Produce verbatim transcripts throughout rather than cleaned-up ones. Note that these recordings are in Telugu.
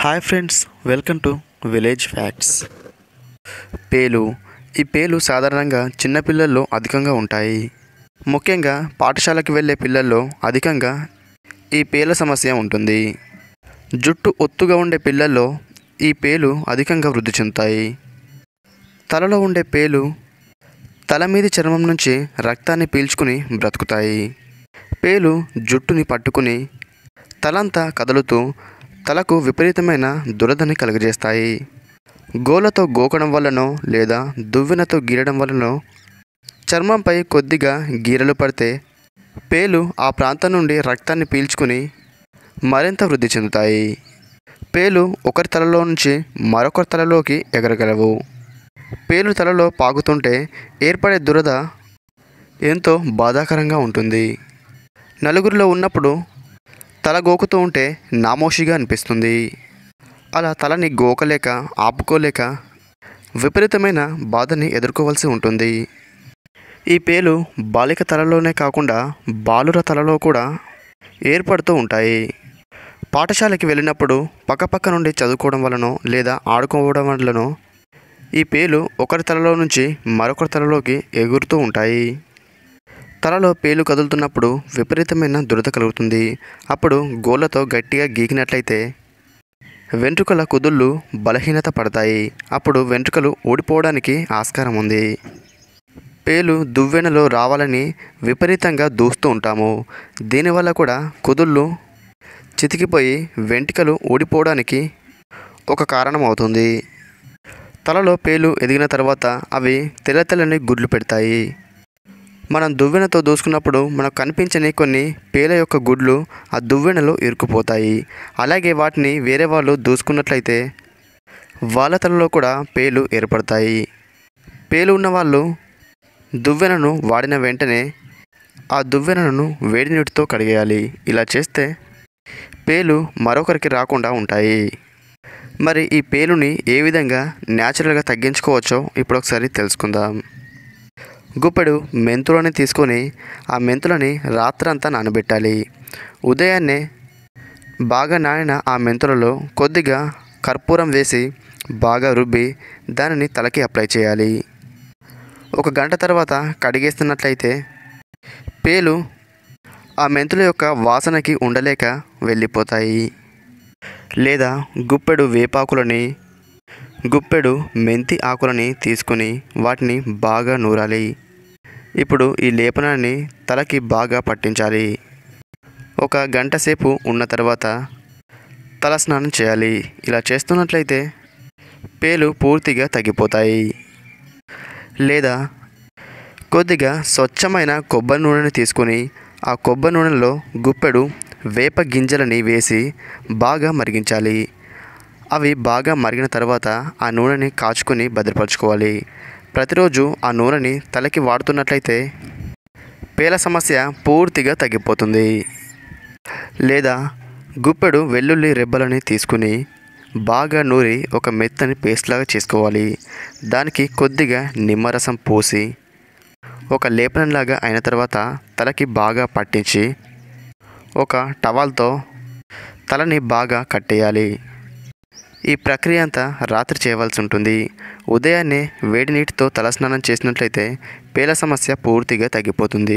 Hi friends, welcome to village facts. పేలు ఈ పేలు సాధారణంగా చిన్నపిల్లల్లో అధికంగా ఉంటాయి. ముఖ్యంగా పాఠశాలకు వెళ్ళే పిల్లల్లో అధికంగా ఈ పేల సమస్య ఉంటుంది. జుట్టు ఒత్తుగా ఉండే పిల్లల్లో ఈ పేలు అధికంగా వృద్ధి చెందుతాయి. తలలో ఉండే పేలు తల మీది చర్మం నుంచి రక్తాన్ని పీల్చుకుని బ్రతుకుతాయి. పేలు జుట్టుని పట్టుకుని తలంతా కదులుతూ తలకు విపరీతమైన దురదని కలుగజేస్తాయి. గోళ్ళతో గోకడం వల్లనో లేదా దువ్వెనతో గీరడం వల్లనో చర్మంపై కొద్దిగా గీరలు పడితే పేలు ఆ ప్రాంతం నుండి రక్తాన్ని పీల్చుకుని మరింత వృద్ధి చెందుతాయి. పేలు ఒకరి తలలో నుంచి మరొకరి తలలోకి ఎగరగలవు. పేలు తలలో పాకుతుంటే ఏర్పడే దురద ఎంతో బాధాకరంగా ఉంటుంది. నలుగురిలో ఉన్నప్పుడు తల గోకుతూ ఉంటే నామోషిగా అనిపిస్తుంది. అలా తలని గోకలేక ఆపుకోలేక విపరీతమైన బాధని ఎదుర్కోవాల్సి ఉంటుంది. ఈ పేలు బాలిక తలలోనే కాకుండా బాలుర తలలో కూడా ఏర్పడుతూ ఉంటాయి. పాఠశాలకి వెళ్ళినప్పుడు పక్కపక్క నుండి చదువుకోవడం వలనో లేదా ఆడుకోవడం వలనో ఈ పేలు ఒకరి తలలో నుంచి మరొకరి తలలోకి ఎగురుతూ ఉంటాయి. తలలో పేలు కదులుతున్నప్పుడు విపరీతమైన దురద కలుగుతుంది. అప్పుడు గోళ్ళతో గట్టిగా గీకినట్లయితే వెంట్రుకల కుదుళ్ళు బలహీనత పడతాయి. అప్పుడు వెంట్రుకలు ఊడిపోవడానికి ఆస్కారం ఉంది. పేలు దువ్వెనలో రావాలని విపరీతంగా దూస్తూ ఉంటాము. దీనివల్ల కూడా కుదుళ్ళు చితికిపోయి వెంట్రుకలు ఊడిపోవడానికి ఒక కారణం అవుతుంది. తలలో పేలు ఎదిగిన తర్వాత అవి తెల్ల తెల్లని గుడ్లు పెడతాయి. మనం దువ్వెనతో దూసుకున్నప్పుడు మనకు కనిపించని కొన్ని పేల యొక్క గుడ్లు ఆ దువ్వెనలో ఇరుక్కుపోతాయి. అలాగే వాటిని వేరే వాళ్ళు దూసుకున్నట్లయితే వాళ్ళ తలలో కూడా పేలు ఏర్పడతాయి. పేలు ఉన్నవాళ్ళు దువ్వెనను వాడిన వెంటనే ఆ దువ్వెనను వేడి నీటితో కడిగేయాలి. ఇలా చేస్తే పేలు మరొకరికి రాకుండా ఉంటాయి. మరి ఈ పేలుని ఏ విధంగా న్యాచురల్గా తగ్గించుకోవచ్చో ఇప్పుడు ఒకసారి తెలుసుకుందాం. గుప్పెడు మెంతులని తీసుకొని ఆ మెంతులని రాత్రంతా నానబెట్టాలి. ఉదయాన్నే బాగా నానిన ఆ మెంతులలో కొద్దిగా కర్పూరం వేసి బాగా రుబ్బి దానిని తలకి అప్లై చేయాలి. ఒక గంట తర్వాత కడిగేస్తున్నట్లయితే పేలు ఆ మెంతుల యొక్క వాసనకి ఉండలేక వెళ్ళిపోతాయి. లేదా గుప్పెడు వేపాకులని గుప్పెడు మెంతి ఆకులని తీసుకుని వాటిని బాగా నూరాలి. ఇప్పుడు ఈ లేపనాన్ని తలకి బాగా పట్టించాలి. ఒక గంట సేపు ఉన్న తర్వాత తల స్నానం చేయాలి. ఇలా చేస్తున్నట్లయితే పేలు పూర్తిగా తగ్గిపోతాయి. లేదా కొద్దిగా స్వచ్ఛమైన కొబ్బరి నూనెని తీసుకొని ఆ కొబ్బరి నూనెలో గుప్పెడు వేప గింజలని వేసి బాగా మరిగించాలి. అవి బాగా మరిగిన తర్వాత ఆ నూనెని కాచుకొని భద్రపరచుకోవాలి. ప్రతిరోజు ఆ నూనెని తలకి వాడుతున్నట్లయితే పేల సమస్య పూర్తిగా తగ్గిపోతుంది. లేదా గుప్పెడు వెల్లుల్లి రెబ్బలని తీసుకుని బాగా నూరి ఒక మెత్తని పేస్ట్ లాగా చేసుకోవాలి. దానికి కొద్దిగా నిమ్మరసం పోసి ఒక లేపనంలాగా అయిన తర్వాత తలకి బాగా పట్టించి ఒక టవల్తో తలని బాగా కట్టేయాలి. ఈ ప్రక్రియ అంతా రాత్రి చేయవలసి ఉంటుంది. ఉదయాన్నే వేడి నీటితో తలస్నానం చేసినట్లయితే పేల సమస్య పూర్తిగా తగ్గిపోతుంది.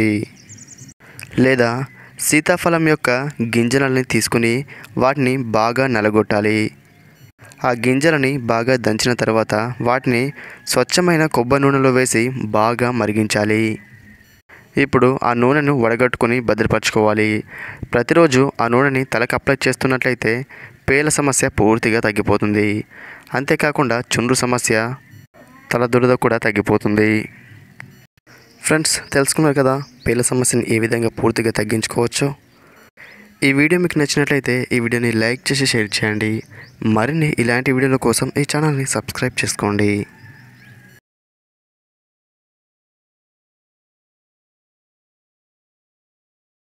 లేదా సీతాఫలం యొక్క గింజలని తీసుకుని వాటిని బాగా నలగొట్టాలి. ఆ గింజలని బాగా దంచిన తర్వాత వాటిని స్వచ్ఛమైన కొబ్బరి నూనెలో వేసి బాగా మరిగించాలి. ఇప్పుడు ఆ నూనెను వడగట్టుకొని భద్రపరచుకోవాలి. ప్రతిరోజు ఆ నూనెని తలకు అప్లై చేస్తున్నట్లయితే పేల సమస్య పూర్తిగా తగ్గిపోతుంది. అంతేకాకుండా చుండ్రు సమస్య, తల దురద కూడా తగ్గిపోతుంది. ఫ్రెండ్స్, తెలుసుకున్నారు కదా పేల సమస్యని ఏ విధంగా పూర్తిగా తగ్గించుకోవచ్చో. ఈ వీడియో మీకు నచ్చినట్లయితే ఈ వీడియోని లైక్ చేసి షేర్ చేయండి. మరిన్ని ఇలాంటి వీడియోల కోసం ఈ ఛానల్ని సబ్స్క్రైబ్ చేసుకోండి.